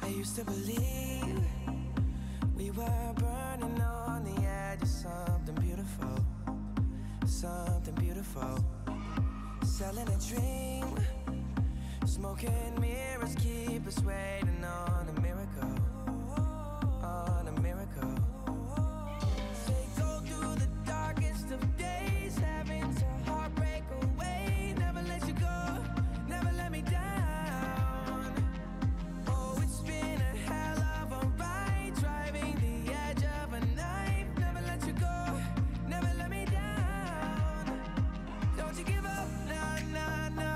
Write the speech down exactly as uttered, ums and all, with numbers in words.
I used to believe we were burning on the edge of something beautiful, something beautiful. Selling a dream, smoking mirrors keep us waiting on a miracle, on a miracle. They go through the darkest of days, having to heartbreak away. Never let you go, never let me down. Oh, it's been a hell of a ride, driving the edge of a knife. Never let you go, never let me down. Don't you give up, nah, nah, nah.